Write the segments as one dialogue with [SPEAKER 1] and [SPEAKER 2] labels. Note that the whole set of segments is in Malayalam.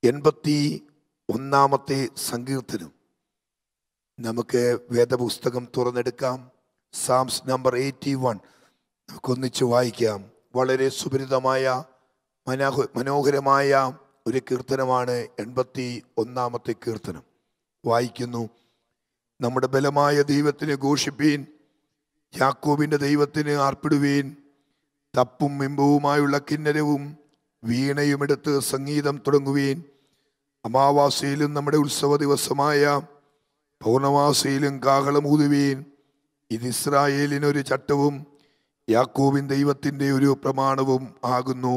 [SPEAKER 1] 81 സങ്കീർത്തനം. നമുക്ക് വേദപുസ്തകം തുറന്നെടുക്കാം. സാംസ് നമ്പർ 81 നമുക്കൊന്നിച്ച് വായിക്കാം. വളരെ സുപരിതമായ മനോഹരമായ ഒരു കീർത്തനമാണ് 81 കീർത്തനം. വായിക്കുന്നു. നമ്മുടെ ബലമായ ദൈവത്തിന് ഘോഷിപ്പീൻ, യാക്കോബിൻ്റെ ദൈവത്തിന് ആർപ്പിടുവീൻ. തപ്പും ബിംബവുമായുള്ള കിന്നരവും വീണയും എടുത്ത് സംഗീതം തുടങ്ങുവീൻ. അമാവാസിയിലും നമ്മുടെ ഉത്സവ ദിവസമായ പൗർണമാസിയിലും കാഹളം ഊതുവീൻ. ഇത് ഇസ്രായേലിനൊരു ചട്ടവും യാക്കോബിൻ ദൈവത്തിൻ്റെ ഒരു പ്രമാണവും ആകുന്നു.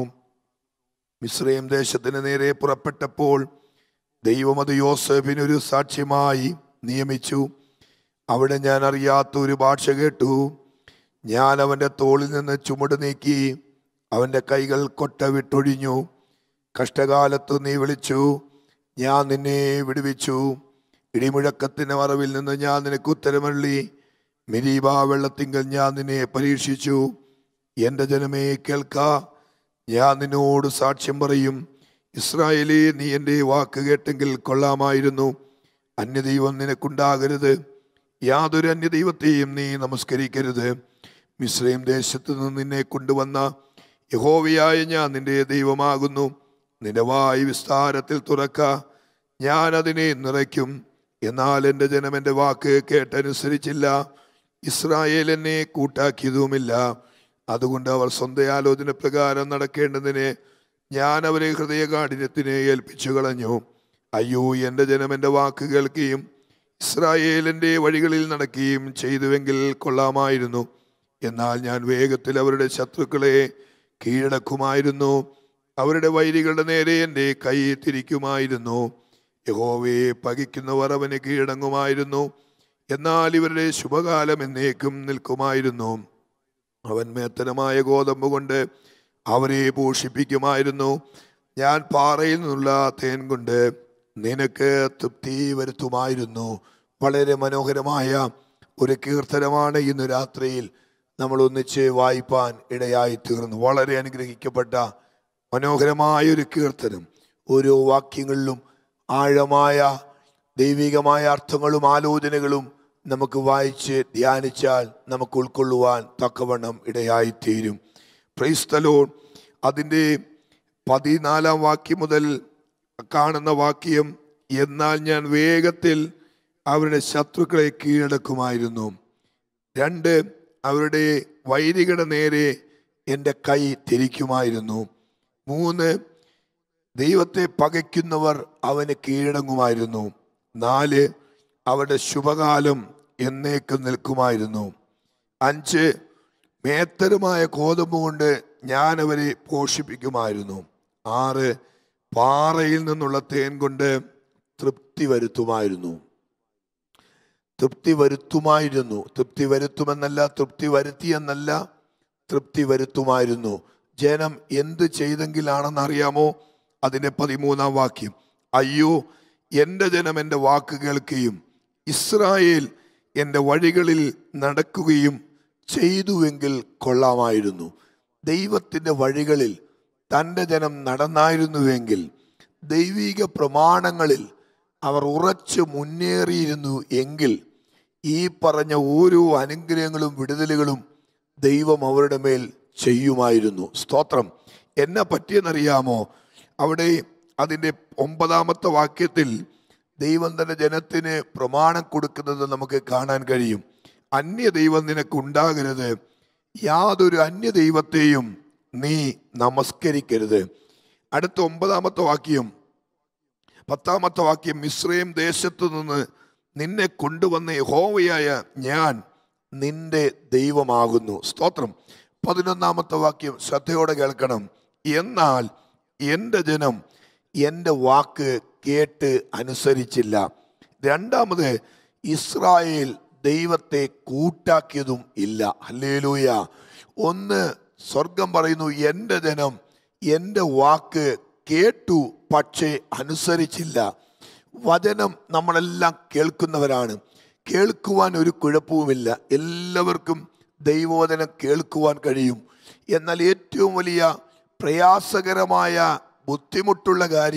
[SPEAKER 1] മിസ്രയീം ദേശത്തിന് നേരെ പുറപ്പെട്ടപ്പോൾ ദൈവം അത് യോസേഫിനൊരു സാക്ഷ്യമായി നിയമിച്ചു. അവിടെ ഞാൻ അറിയാത്ത ഒരു ഭാഷ കേട്ടു. ഞാൻ അവൻ്റെ തോളിൽ നിന്ന് ചുമട് നീക്കി, അവൻ്റെ കൈകൾ കൊട്ട വിട്ടൊഴിഞ്ഞു. കഷ്ടകാലത്ത് നീ വിളിച്ചു, ഞാൻ നിന്നെ വിടുവിച്ചു. ഇടിമുഴക്കത്തിൻ്റെ മറവിൽ നിന്ന് ഞാൻ നിനക്ക് ഉത്തരമരുളി. മെരീബാ വെള്ളത്തിങ്കൽ ഞാൻ നിന്നെ പരീക്ഷിച്ചു. എൻ്റെ ജനമേ കേൾക്ക, ഞാൻ നിന്നോട് സാക്ഷ്യം പറയും. ഇസ്രായേലേ, നീ എൻ്റെ വാക്ക് കേട്ടെങ്കിൽ കൊള്ളാമായിരുന്നു. അന്യദൈവം നിനക്കുണ്ടാകരുത്, യാതൊരു അന്യദൈവത്തെയും നീ നമസ്കരിക്കരുത്. മിസ്രയീം ദേശത്ത് നിന്ന് നിന്നെ കൊണ്ടുവന്ന യഹോവയായ ഞാൻ നിന്റെ ദൈവമാകുന്നു. നിന്റെ വായ് വിസ്താരത്തിൽ തുറക്ക, ഞാൻ അതിനെ നിറയ്ക്കും. എന്നാൽ എൻ്റെ ജനം എൻ്റെ വാക്ക് കേട്ടനുസരിച്ചില്ല, ഇസ്രായേൽ എന്നെ കൂട്ടാക്കിയതുമില്ല. അതുകൊണ്ട് അവർ സ്വന്തം ആലോചന പ്രകാരം നടക്കേണ്ടതിന് ഞാൻ അവരെ ഹൃദയകാഠിന്യത്തിന് ഏൽപ്പിച്ചു കളഞ്ഞു. അയ്യോ, എൻ്റെ ജനം എൻ്റെ വാക്ക് കേൾക്കുകയും ഇസ്രായേലിൻ്റെ വഴികളിൽ നടക്കുകയും ചെയ്തുവെങ്കിൽ കൊള്ളാമായിരുന്നു. എന്നാൽ ഞാൻ വേഗത്തിൽ അവരുടെ ശത്രുക്കളെ കീഴടക്കുമായിരുന്നു. അവരുടെ വൈരികളുടെ നേരെ എൻ്റെ കൈ തിരിക്കുമായിരുന്നു. യഹോവയെ പകിക്കുന്നവർ അവന് കീഴടങ്ങുമായിരുന്നു. എന്നാൽ ഇവരുടെ ശുഭകാലം എന്നേക്കും നിൽക്കുമായിരുന്നു. അവൻ മേത്തനമായ ഗോതമ്പ് കൊണ്ട് അവരെ പോഷിപ്പിക്കുമായിരുന്നു. ഞാൻ പാറയിൽ നിന്നുള്ള തേൻ കൊണ്ട് നിനക്ക് തൃപ്തി വരുത്തുമായിരുന്നു. വളരെ മനോഹരമായ ഒരു കീർത്തനമാണ് ഇന്ന് രാത്രിയിൽ നമ്മൾ ഒന്നിച്ച് വായിപ്പാൻ ഇടയായി തീർന്നു. വളരെ അനുഗ്രഹിക്കപ്പെട്ട മനോഹരമായ ഒരു കീർത്തനം. ഓരോ വാക്യങ്ങളിലും ആഴമായ ദൈവികമായ അർത്ഥങ്ങളും ആലോചനകളും നമുക്ക് വായിച്ച് ധ്യാനിച്ചാൽ നമുക്ക് ഉൾക്കൊള്ളുവാൻ തക്കവണ്ണം ഇടയായിത്തീരും. Praise the Lord. അതിൻ്റെ 14 വാക്യം മുതൽ കാണുന്ന വാക്യം, എന്നാൽ ഞാൻ വേഗത്തിൽ അവരുടെ ശത്രുക്കളെ കീഴടക്കുമായിരുന്നു. 2, അവരുടെ വൈരികളുടെ നേരെ എൻ്റെ കൈ തിരിക്കുമായിരുന്നു. 3, ദൈവത്തെ പകയ്ക്കുന്നവർ അവന് കീഴടങ്ങുമായിരുന്നു. 4, അവരുടെ ശുഭകാലം എന്നേക്കും നിൽക്കുമായിരുന്നു. 5, മേത്തരമായ ഗോതമ്പ് കൊണ്ട് ഞാൻ അവരെ പോഷിപ്പിക്കുമായിരുന്നു. 6, പാറയിൽ നിന്നുള്ള തേൻ കൊണ്ട് തൃപ്തി വരുത്തുമായിരുന്നു. തൃപ്തി വരുത്തുമെന്നല്ല, തൃപ്തി വരുത്തിയെന്നല്ല, തൃപ്തി വരുത്തുമായിരുന്നു. ജനം എന്ത് ചെയ്തെങ്കിലാണെന്നറിയാമോ? അതിൻ്റെ 13 വാക്യം, അയ്യോ, എൻ്റെ ജനം എൻ്റെ വാക്ക് കേൾക്കുകയും ഇസ്രായേൽ എൻ്റെ വഴികളിൽ നടക്കുകയും ചെയ്തുവെങ്കിൽ കൊള്ളാമായിരുന്നു. ദൈവത്തിൻ്റെ വഴികളിൽ തൻ്റെ ജനം നടന്നായിരുന്നുവെങ്കിൽ, ദൈവിക പ്രമാണങ്ങളിൽ അവർ ഉറച്ചു മുന്നേറിയിരുന്നു എങ്കിൽ, ഈ പറഞ്ഞ ഓരോ അനുഗ്രഹങ്ങളും വിടുതലുകളും ദൈവം അവരുടെ മേൽ ചെയ്യുമായിരുന്നു. സ്തോത്രം. എന്നെ പറ്റിയെന്നറിയാമോ? അവിടെ അതിൻ്റെ 9 വാക്യത്തിൽ ദൈവം തൻ്റെ ജനത്തിന് പ്രമാണം കൊടുക്കുന്നത് നമുക്ക് കാണാൻ കഴിയും. അന്യദൈവം നിനക്കുണ്ടാകരുത്, യാതൊരു അന്യദൈവത്തെയും നീ നമസ്കരിക്കരുത്. അടുത്ത 9 വാക്യം, 10 വാക്യം, മിസ്രയീം ദേശത്തു നിന്ന് നിന്നെ കൊണ്ടുവന്ന യഹോവയായ ഞാൻ നിന്റെ ദൈവമാകുന്നു. സ്തോത്രം. 11 വാക്യം ശ്രദ്ധയോടെ കേൾക്കണം. എന്നാൽ എൻ്റെ ജനം എൻ്റെ വാക്ക് കേട്ട് അനുസരിച്ചില്ല. 2, ഇസ്രായേൽ ദൈവത്തെ കൂട്ടാക്കിയതും ഇല്ല. ഹല്ലേലൂയ. 1, സ്വർഗം പറയുന്നു, എൻ്റെ ജനം എൻ്റെ വാക്ക് കേട്ടു, പക്ഷേ അനുസരിച്ചില്ല. വചനം നമ്മളെല്ലാം കേൾക്കുന്നവരാണ്. കേൾക്കുവാൻ ഒരു കുഴപ്പവുമില്ല. എല്ലാവർക്കും ദൈവവചനം കേൾക്കുവാൻ കഴിയും. എന്നാൽ ഏറ്റവും വലിയ പ്രയാസകരമായ ബുദ്ധിമുട്ടുള്ള കാര്യം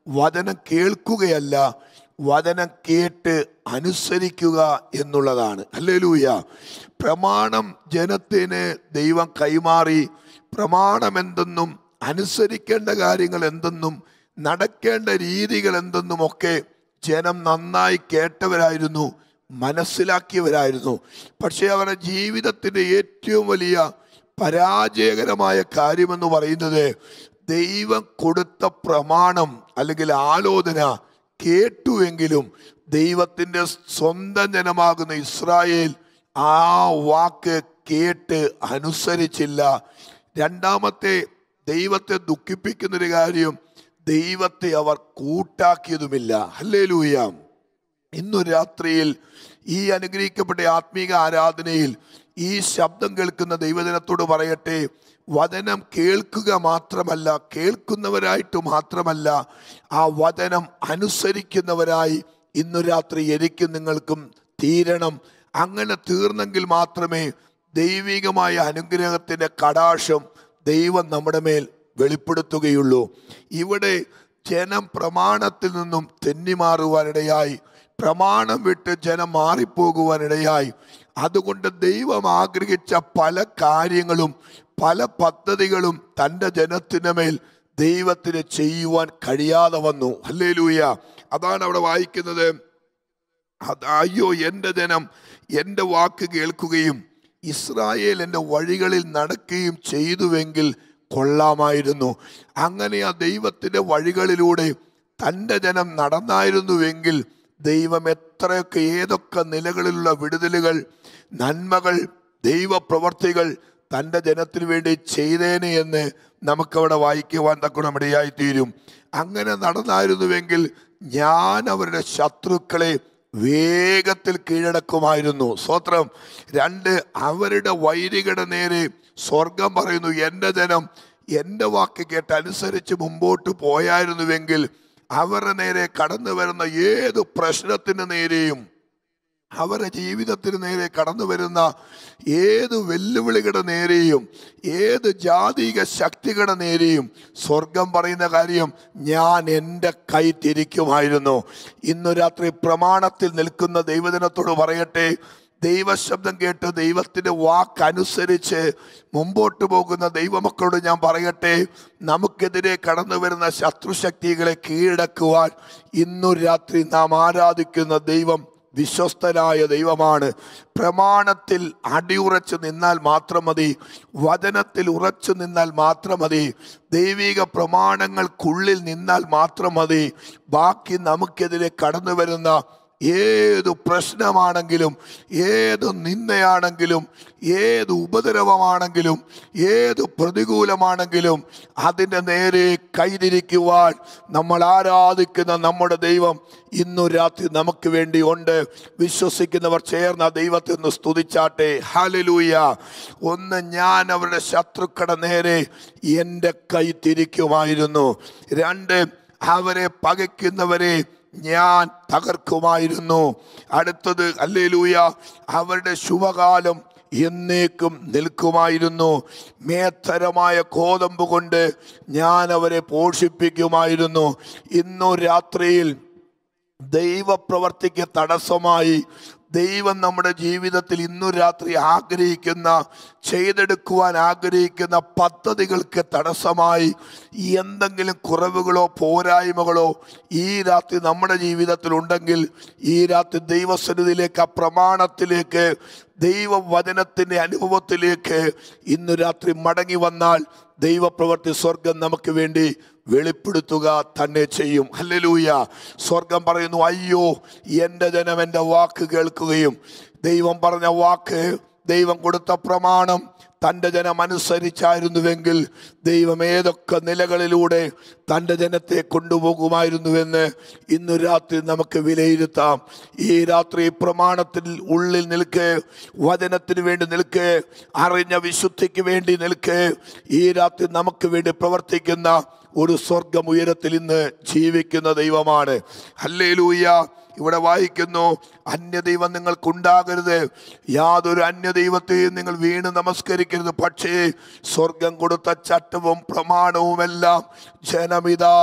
[SPEAKER 1] വചനം കേൾക്കുകയല്ല, വചനം കേട്ട് അനുസരിക്കുക എന്നുള്ളതാണ്. ഹല്ലേലൂയ. പ്രമാണം ജനത്തിന് ദൈവം കൈമാറി. പ്രമാണം എന്തെന്നും അനുസരിക്കേണ്ട കാര്യങ്ങൾ എന്തെന്നും നടക്കേണ്ട രീതികൾ എന്തെന്നുമൊക്കെ ജനം നന്നായി കേട്ടവരായിരുന്നു, മനസ്സിലാക്കിയവരായിരുന്നു. പക്ഷെ അവരുടെ ജീവിതത്തിൻ്റെ ഏറ്റവും വലിയ പരാജയകരമായ കാര്യമെന്ന് പറയുന്നത് ദൈവം കൊടുത്ത പ്രമാണം അല്ലെങ്കിൽ ആലോചന കേട്ടുവെങ്കിലും ദൈവത്തിൻ്റെ സ്വന്തം ജനമാകുന്ന ഇസ്രായേൽ ആ വാക്ക് കേട്ട് അനുസരിച്ചില്ല. രണ്ടാമത്തെ ദൈവത്തെ ദുഃഖിപ്പിക്കുന്നൊരു കാര്യം, ദൈവത്തെ അവർ കൂട്ടാക്കിയതുമില്ല. ഹല്ലേലൂയ. ഇന്നു രാത്രിയിൽ ഈ അനുഗ്രഹിക്കപ്പെട്ട ആത്മീക ആരാധനയിൽ ഈ ശബ്ദം കേൾക്കുന്ന ദൈവജനത്തോട് പറയട്ടെ, വചനം കേൾക്കുക മാത്രമല്ല, കേൾക്കുന്നവരായിട്ട് മാത്രമല്ല, ആ വചനം അനുസരിക്കുന്നവരായി ഇന്നു രാത്രി എനിക്കും നിങ്ങൾക്കും തീരണം. അങ്ങനെ തീർന്നെങ്കിൽ മാത്രമേ ദൈവികമായ അനുഗ്രഹത്തിൻ്റെ കടാക്ഷം ദൈവം നമ്മുടെ മേൽ വെളിപ്പെടുത്തുകയുള്ളൂ. ഇവിടെ ജനം പ്രമാണത്തിൽ നിന്നും തെന്നിമാറുവാനിടയായി, പ്രമാണം വിട്ട് ജനം മാറിപ്പോകുവാനിടയായി. അതുകൊണ്ട് ദൈവം ആഗ്രഹിച്ച പല കാര്യങ്ങളും പല പദ്ധതികളും തൻ്റെ ജനത്തിൻ്റെ മേൽ ദൈവത്തിന് ചെയ്യുവാൻ കഴിയാതെ വന്നു. ഹല്ലേലൂയ. അതാണ് അവിടെ വായിക്കുന്നത്. അയ്യോ, എൻ്റെ ജനം എൻ്റെ വാക്ക് കേൾക്കുകയും ഇസ്രായേൽ എൻ്റെ വഴികളിൽ നടക്കുകയും ചെയ്തുവെങ്കിൽ കൊള്ളാമായിരുന്നു. അങ്ങനെ ആ ദൈവത്തിൻ്റെ വഴികളിലൂടെ തൻ്റെ ജനം നടന്നായിരുന്നുവെങ്കിൽ ദൈവം എത്രയൊക്കെ ഏതൊക്കെ നിലകളിലുള്ള വിടുതലുകൾ, നന്മകൾ, ദൈവപ്രവർത്തികൾ തൻ്റെ ജനത്തിന് വേണ്ടി ചെയ്തേനെ എന്ന് നമുക്കവിടെ വായിക്കുവാൻ തക്കണമിടയായി തീരും. അങ്ങനെ നടന്നായിരുന്നുവെങ്കിൽ ഞാൻ അവരുടെ ശത്രുക്കളെ വേഗത്തിൽ കീഴടക്കുമായിരുന്നു. സ്തോത്രം. 2, അവരുടെ വൈരികളുടെ നേരെ സ്വർഗം പറയുന്നു, എൻ്റെ ജനം എൻ്റെ വാക്ക് കേട്ട് അനുസരിച്ച് മുമ്പോട്ട് പോയായിരുന്നുവെങ്കിൽ അവരുടെ നേരെ കടന്നു വരുന്ന ഏത് പ്രശ്നത്തിന് നേരെയും, അവരുടെ ജീവിതത്തിന് നേരെ കടന്നു വരുന്ന ഏത് വെല്ലുവിളികളുടെ നേരെയും, ഏത് ജാതിക ശക്തികളുടെ നേരെയും സ്വർഗം പറയുന്ന കാര്യം, ഞാൻ എൻ്റെ കൈ തിരിക്കുമായിരുന്നു. ഇന്നു രാത്രി പ്രമാണത്തിൽ നിൽക്കുന്ന ദൈവജനത്തോട് പറയട്ടെ, ദൈവശബ്ദം കേട്ട് ദൈവത്തിൻ്റെ വാക്കനുസരിച്ച് മുമ്പോട്ട് പോകുന്ന ദൈവമക്കളോട് ഞാൻ പറയട്ടെ, നമുക്കെതിരെ കടന്നു വരുന്ന ശത്രുശക്തികളെ കീഴടക്കുവാൻ ഇന്നു രാത്രി നാം ആരാധിക്കുന്ന ദൈവം വിശ്വസ്തനായ ദൈവമാണ്. പ്രമാണത്തിൽ അടിയുറച്ചു നിന്നാൽ മാത്രം മതി, വചനത്തിൽ ഉറച്ചു നിന്നാൽ മാത്രം മതി, ദൈവിക പ്രമാണങ്ങൾക്കുള്ളിൽ നിന്നാൽ മാത്രം മതി. ബാക്കി നമുക്കെതിരെ കടന്നു വരുന്ന ഏത് പ്രശ്നമാണെങ്കിലും, ഏത് നിന്ദയാണെങ്കിലും, ഏത് ഉപദ്രവമാണെങ്കിലും, ഏത് പ്രതികൂലമാണെങ്കിലും അതിൻ്റെ നേരെ കൈതിരിക്കുവാൻ നമ്മൾ ആരാധിക്കുന്ന നമ്മുടെ ദൈവം ഇന്നു രാത്രി നമുക്ക് വേണ്ടി ഉണ്ട്. വിശ്വസിക്കുന്നവർ ചേർന്ന ദൈവത്തെ ഒന്ന് സ്തുതിച്ചാട്ടെ. ഹല്ലേലൂയ. 1, ഞാൻ അവരുടെ ശത്രുക്കളുടെ നേരെ എൻ്റെ കൈ തിരിക്കുമായിരുന്നു. 2, അവരെ പകയ്ക്കുന്നവരെ ഞാൻ തകർക്കുമായിരുന്നു. അടുത്തത്, ഹല്ലേലൂയ, അവരുടെ ശുഭകാലം എന്നേക്കും നിൽക്കുമായിരുന്നു. മേത്തരമായ കോതമ്പ് കൊണ്ട് ഞാൻ അവരെ പോഷിപ്പിക്കുമായിരുന്നു. ഇന്നു രാത്രിയിൽ ദൈവപ്രവർത്തിക്ക് തടസ്സമായി ദൈവം നമ്മുടെ ജീവിതത്തിൽ ഇന്നു രാത്രി ആഗ്രഹിക്കുന്ന, ചെയ്തെടുക്കുവാൻ ആഗ്രഹിക്കുന്ന പദ്ധതികൾക്ക് തടസ്സമായി എന്തെങ്കിലും കുറവുകളോ പോരായ്മകളോ ഈ രാത്രി നമ്മുടെ ജീവിതത്തിൽ ഉണ്ടെങ്കിൽ ഈ രാത്രി ദൈവസന്നിധിയിലേക്ക്, ആ പ്രമാണത്തിലേക്ക്, ദൈവവചനത്തിൻ്റെ അനുഭവത്തിലേക്ക് ഇന്നു രാത്രി മടങ്ങി വന്നാൽ ദൈവപ്രവൃത്തി സ്വർഗം നമുക്ക് വേണ്ടി വെളിപ്പെടുത്തുക തന്നെ ചെയ്യും. ഹല്ലേലൂയ. സ്വർഗം പറയുന്നു, അയ്യോ, എൻ്റെ ജനം എൻ്റെ വാക്ക് കേൾക്കുകയും, ദൈവം പറഞ്ഞ വാക്ക്, ദൈവം കൊടുത്ത പ്രമാണം തൻ്റെ ജനം അനുസരിച്ചായിരുന്നുവെങ്കിൽ ദൈവം ഏതൊക്കെ നിലകളിലൂടെ തൻ്റെ ജനത്തെ കൊണ്ടുപോകുമായിരുന്നുവെന്ന് ഇന്നു രാത്രി നമുക്ക് വിലയിരുത്താം. ഈ രാത്രി പ്രമാണത്തിൽ ഉള്ളിൽ നിൽക്ക്, വചനത്തിന് വേണ്ടി നിൽക്ക്, അറിഞ്ഞ വിശുദ്ധിക്ക് വേണ്ടി നിൽക്ക്. ഈ രാത്രി നമുക്ക് വേണ്ടി പ്രവർത്തിക്കുന്ന ഒരു സ്വർഗം ഉയരത്തിൽ ഇന്ന് ജീവിക്കുന്ന ദൈവമാണ്. ഹല്ലേലൂയ. ഇവിടെ വായിക്കുന്നു, അന്യദൈവം നിങ്ങൾക്കുണ്ടാകരുത്, യാതൊരു അന്യദൈവത്തെയും നിങ്ങൾ വീണ് നമസ്കരിക്കരുത്. പക്ഷേ സ്വർഗം കൊടുത്ത ചട്ടവും പ്രമാണവുമെല്ലാം ജനമിതാ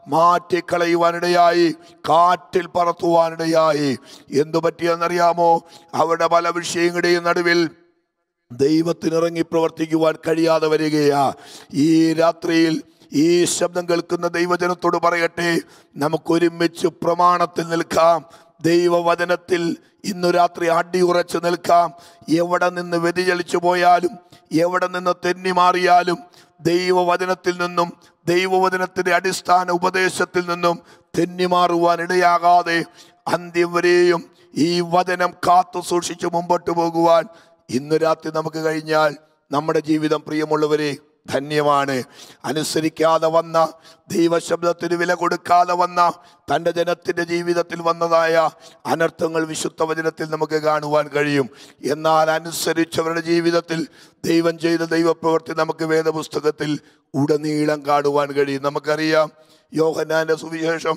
[SPEAKER 1] മാറ്റിക്കളയുവാനിടയായി, കാറ്റിൽ പറത്തുവാനിടയായി. എന്തു പറ്റിയെന്നറിയാമോ? അവരുടെ പല വിഷയങ്ങളുടെയും നടുവിൽ ദൈവത്തിനിറങ്ങി പ്രവർത്തിക്കുവാൻ കഴിയാതെ വരികയാ. ഈ രാത്രിയിൽ ഈ ശബ്ദം കേൾക്കുന്ന ദൈവജനത്തോട് പറയട്ടെ, നമുക്കൊരുമിച്ച് പ്രമാണത്തിൽ നിൽക്കാം, ദൈവവചനത്തിൽ ഇന്നു രാത്രി അടിയുറച്ച് നിൽക്കാം. എവിടെ നിന്ന് വ്യതിചലിച്ചു പോയാലും, എവിടെ നിന്ന് തെന്നി മാറിയാലും, ദൈവവചനത്തിൽ നിന്നും ദൈവവചനത്തിന്റെ അടിസ്ഥാന ഉപദേശത്തിൽ നിന്നും തെന്നിമാറുവാൻ ഇടയാകാതെ അന്ത്യം വരെയും ഈ വചനം കാത്തു സൂക്ഷിച്ച് മുമ്പോട്ട് പോകുവാൻ ഇന്നു രാത്രി നമുക്ക് കഴിഞ്ഞാൽ നമ്മുടെ ജീവിതം, പ്രിയമുള്ളവരെ, ധന്യമാണ്. അനുസരിക്കാതെ വന്ന, ദൈവശബ്ദത്തിന് വില കൊടുക്കാതെ വന്ന തൻ്റെ ജനത്തിൻ്റെ ജീവിതത്തിൽ വന്നതായ അനർത്ഥങ്ങൾ വിശുദ്ധ വചനത്തിൽ നമുക്ക് കാണുവാൻ കഴിയും. എന്നാൽ അനുസരിച്ചവരുടെ ജീവിതത്തിൽ ദൈവം ചെയ്ത ദൈവപ്രവൃത്തി നമുക്ക് വേദപുസ്തകത്തിൽ ഉടനീളം കാണുവാൻ കഴിയും. നമുക്കറിയാം, യോഹന്നാന്റെ സുവിശേഷം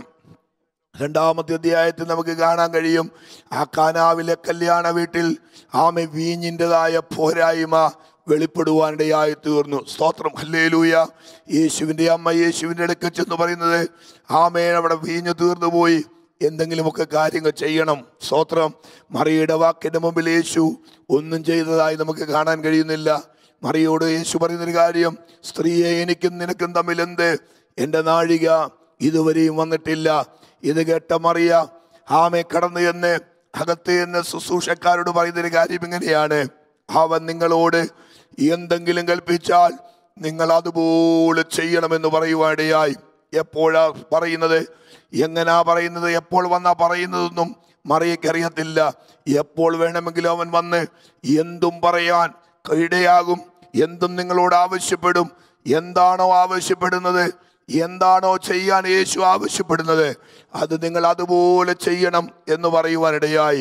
[SPEAKER 1] 2-ാമത്തെ അധ്യായത്തിൽ നമുക്ക് കാണാൻ കഴിയും, ആ കാനാവിലെ കല്യാണ വീട്ടിൽ വീഞ്ഞിൻ്റെതായ പോരായ്മ വെളിപ്പെടുവാനിടയായി തീർന്നു. സ്തോത്രം, ഹല്ലേലൂയ. യേശുവിൻ്റെ അമ്മ യേശുവിൻ്റെ അടുക്കൽ ചെന്ന് പറയുന്നത്, അവിടെ വീഞ്ഞ് തീർന്നു പോയി, എന്തെങ്കിലുമൊക്കെ കാര്യങ്ങൾ ചെയ്യണം. സ്തോത്രം. മറിയയുടെ വാക്കിൻ്റെ മുമ്പിൽ യേശു ഒന്നും ചെയ്തതായി നമുക്ക് കാണാൻ കഴിയുന്നില്ല. മറിയോട് യേശു പറയുന്നൊരു കാര്യം, സ്ത്രീയെ, എനിക്കും നിനക്കും തമ്മിൽ എന്ത്? എൻ്റെ നാഴിക ഇതുവരെയും വന്നിട്ടില്ല. ഇത് കേട്ട മറിയ കടന്നു എന്ന് അകത്ത് എന്ന് ശുശ്രൂഷക്കാരോട് പറയുന്നൊരു കാര്യം ഇങ്ങനെയാണ്, അവൻ നിങ്ങളോട് എന്തെങ്കിലും കൽപ്പിച്ചാൽ നിങ്ങൾ അതുപോലെ ചെയ്യണമെന്ന് പറയുവാനിടയായി. എപ്പോഴാ പറയുന്നത്, എങ്ങനാ പറയുന്നത്, എപ്പോൾ വന്നാ പറയുന്നതൊന്നും മറിയക്കറിയത്തില്ല. എപ്പോൾ വേണമെങ്കിലും അവൻ വന്ന് എന്തും പറയാൻ ഇടയാകും, എന്തും നിങ്ങളോട് ആവശ്യപ്പെടും. എന്താണോ ആവശ്യപ്പെടുന്നത്, എന്താണോ ചെയ്യാൻ യേശു ആവശ്യപ്പെടുന്നത്, അത് നിങ്ങൾ അതുപോലെ ചെയ്യണം എന്ന് പറയുവാനിടയായി.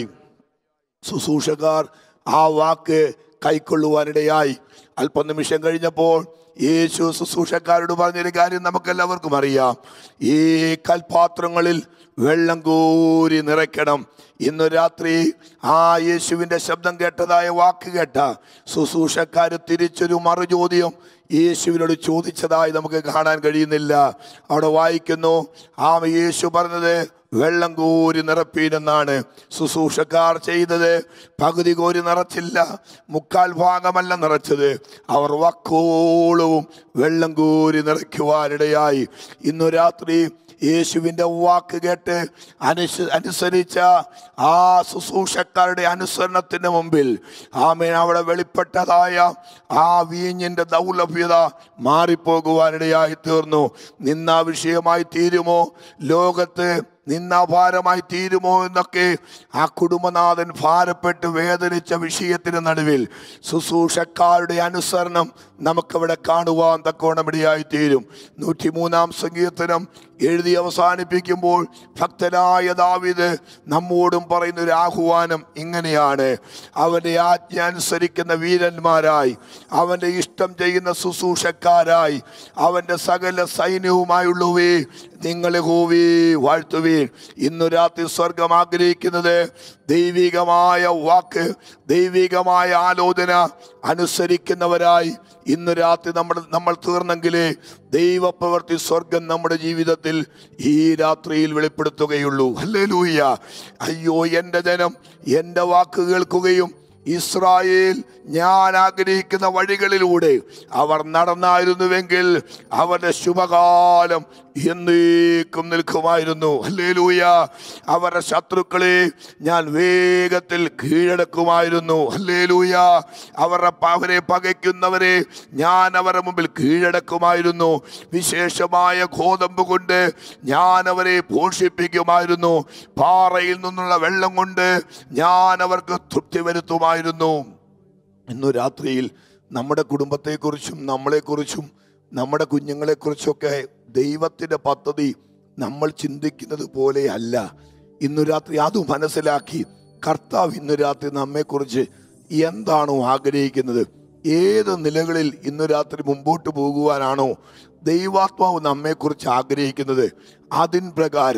[SPEAKER 1] ശുശ്രൂഷക്കാർ ആ വാക്ക് കൈക്കൊള്ളുവാനിടയായി. അല്പനിമിഷം കഴിഞ്ഞപ്പോൾ യേശു ശുശ്രൂഷക്കാരോട് പറഞ്ഞൊരു കാര്യം നമുക്കെല്ലാവർക്കും അറിയാം, ഈ കൽപാത്രങ്ങളിൽ വെള്ളം കോരി നിറയ്ക്കണം. ഇന്ന് രാത്രി ആ യേശുവിൻ്റെ ശബ്ദം കേട്ടതായ വാക്ക് കേട്ട ശുശ്രൂഷക്കാർ തിരിച്ചൊരു മറുചോദ്യം യേശുവിനോട് ചോദിച്ചതായി നമുക്ക് കാണാൻ കഴിയുന്നില്ല. അവിടെ വായിക്കുന്നു, യേശു പറഞ്ഞത് വെള്ളം കോരി നിറപ്പീനെന്നാണ്. ശുശ്രൂഷക്കാർ ചെയ്തത് പകുതി കോരി നിറച്ചില്ല, 3/4 ഭാഗമല്ല നിറച്ചത്, അവർ വക്കോളവും വെള്ളം കോരി നിറയ്ക്കുവാനിടയായി. ഇന്നു രാത്രി യേശുവിൻ്റെ വാക്ക് കേട്ട് അനുസരിച്ച ആ ശുശ്രൂഷക്കാരുടെ അനുസരണത്തിന് മുമ്പിൽ അവിടെ വെളിപ്പെട്ടതായ ആ വീഞ്ഞിൻ്റെ ദൗർലഭ്യത മാറിപ്പോകുവാനിടയായി തീർന്നു. നിന്നാ വിഷയമായി തീരുമോ, ലോകത്ത് നിന്നാഭാരമായി തീരുമോ എന്നൊക്കെ ആ കുടുംബനാഥൻ ഭാരപ്പെട്ട് വേദനിച്ച വിഷയത്തിന് നടുവിൽ ശുശ്രൂഷക്കാരുടെ അനുസരണം നമുക്കവിടെ കാണുവാൻ തക്കോണമിടയായി തീരും. 103-ാം സങ്കീർത്തനം എഴുതി അവസാനിപ്പിക്കുമ്പോൾ ഭക്തനായ ദാവീദ് നമ്മോടും പറയുന്ന ഒരു ആഹ്വാനം ഇങ്ങനെയാണ്, അവൻ്റെ ആജ്ഞ അനുസരിക്കുന്ന വീരന്മാരായി, അവൻ്റെ ഇഷ്ടം ചെയ്യുന്ന ശുശ്രൂഷക്കാരായി, അവൻ്റെ സകല സൈന്യവുമായുള്ളവേ നിങ്ങളെ യഹോവയെ വാഴ്ത്തുവീൻ. ഇന്നു രാത്രി സ്വർഗം ആഗ്രഹിക്കുന്നത് ദൈവികമായ വാക്ക്, ദൈവികമായ ആലോചന അനുസരിക്കുന്നവരായി ഇന്നു രാത്രി നമ്മൾ തീർന്നെങ്കിലേ ദൈവപ്രവൃത്തി സ്വർഗം നമ്മുടെ ജീവിതത്തിൽ ഈ രാത്രിയിൽ വെളിപ്പെടുത്തുകയുള്ളൂ. ഹല്ലേലൂയ. അയ്യോ, എൻ്റെ ജനം എൻ്റെ വാക്ക് കേൾക്കുകയും ഇസ്രായേൽ ഞാൻ ആഗ്രഹിക്കുന്ന വഴികളിലൂടെ അവർ നടന്നായിരുന്നുവെങ്കിൽ അവരുടെ ശുഭകാലം എന്നേക്കും നിൽക്കുമായിരുന്നു. ഹല്ലേലൂയ. അവരുടെ ശത്രുക്കളെ ഞാൻ വേഗത്തിൽ കീഴടക്കുമായിരുന്നു. ഹല്ലേലൂയ. അവരെ പകയ്ക്കുന്നവരെ ഞാൻ അവരുടെ മുമ്പിൽ കീഴടക്കുമായിരുന്നു. വിശേഷമായ ഗോതമ്പ് കൊണ്ട് ഞാൻ അവരെ പോഷിപ്പിക്കുമായിരുന്നു. പാറയിൽ നിന്നുള്ള വെള്ളം കൊണ്ട് ഞാൻ അവർക്ക് തൃപ്തി വരുത്തുമായിരുന്നു. ഇന്നു രാത്രിയിൽ നമ്മുടെ കുടുംബത്തെക്കുറിച്ചും നമ്മളെക്കുറിച്ചും നമ്മുടെ കുഞ്ഞുങ്ങളെക്കുറിച്ചൊക്കെ ദൈവത്തിൻ്റെ പദ്ധതി നമ്മൾ ചിന്തിക്കുന്നത് പോലെയല്ല. ഇന്നു രാത്രി അത് മനസ്സിലാക്കി കർത്താവ് ഇന്നു രാത്രി നമ്മെക്കുറിച്ച് എന്താണോ ആഗ്രഹിക്കുന്നത്, ഏത് നിലകളിൽ ഇന്നു രാത്രി മുമ്പോട്ട് പോകുവാനാണോ ദൈവാത്മാവ് നമ്മെക്കുറിച്ച് ആഗ്രഹിക്കുന്നത്, അതിൻ പ്രകാരം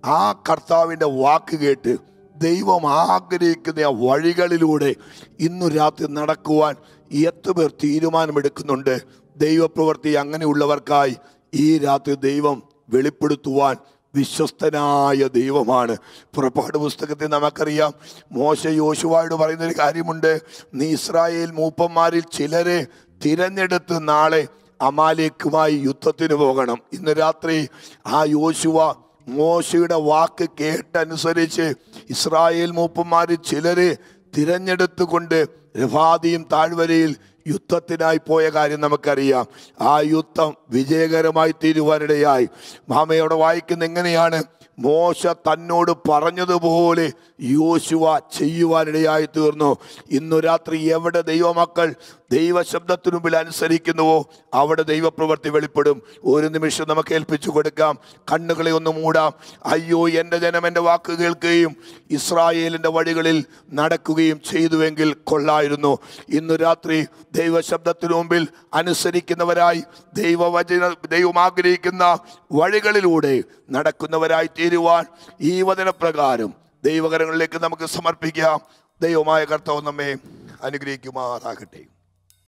[SPEAKER 1] ആ കർത്താവിൻ്റെ വാക്ക് കേട്ട് ദൈവം ആഗ്രഹിക്കുന്ന വഴികളിലൂടെ ഇന്നു രാത്രി നടക്കുവാൻ എത്ര പേർ തീരുമാനമെടുക്കുന്നുണ്ട്? ദൈവപ്രവൃത്തി അങ്ങനെയുള്ളവർക്കായി ഈ രാത്രി ദൈവം വെളിപ്പെടുത്തുവാൻ വിശ്വസ്തനായ ദൈവമാണ്. പുറപ്പാട് പുസ്തകത്തിൽ നമുക്കറിയാം, മോശ യോശുവയോട് പറയുന്നൊരു കാര്യമുണ്ട്, നീ ഇസ്രായേൽ മൂപ്പന്മാരിൽ ചിലരെ തിരഞ്ഞെടുത്ത് നാളെ അമാലേക്കുമായി യുദ്ധത്തിന് പോകണം. ഇന്ന് രാത്രി ആ യോശുവ മോശയുടെ വാക്ക് കേട്ടനുസരിച്ച് ഇസ്രായേൽ മൂപ്പന്മാരിൽ ചിലരെ തിരഞ്ഞെടുത്തുകൊണ്ട് രഫാദീം താഴ്വരയിൽ യുദ്ധത്തിനായി പോയ കാര്യം നമുക്കറിയാം. ആ യുദ്ധം വിജയകരമായി തീരുവാനിടയായി. മാമയോടെ വായിക്കുന്ന എങ്ങനെയാണ്? മോശ തന്നോട് പറഞ്ഞതുപോലെ യോശുവ ചെയ്യുവാനിടയായി തീർന്നു. ഇന്നു രാത്രി എവിടെ ദൈവമക്കൾ ദൈവശബ്ദത്തിനു മുമ്പിൽ അനുസരിക്കുന്നുവോ അവിടെ ദൈവപ്രവൃത്തി വെളിപ്പെടും. ഒരു നിമിഷം നമുക്ക് ഏൽപ്പിച്ചു കൊടുക്കാം. കണ്ണുകളെ ഒന്ന് മൂടാം. അയ്യോ, എൻ്റെ ജനം എൻ്റെ വാക്ക് കേൾക്കുകയും ഇസ്രായേലിൻ്റെ വഴികളിൽ നടക്കുകയും ചെയ്തുവെങ്കിൽ കൊള്ളായിരുന്നു. ഇന്നു രാത്രി ദൈവശബ്ദത്തിനു മുമ്പിൽ അനുസരിക്കുന്നവരായി ദൈവം ആഗ്രഹിക്കുന്ന വഴികളിലൂടെ നടക്കുന്നവരായി തീരുവാൻ ഈ വചനപ്രകാരം ദൈവകരങ്ങളിലേക്ക് നമുക്ക് സമർപ്പിക്കാം. ദൈവമായ കർത്താവ് നമ്മെ അനുഗ്രഹിക്കുമാറാകട്ടെ.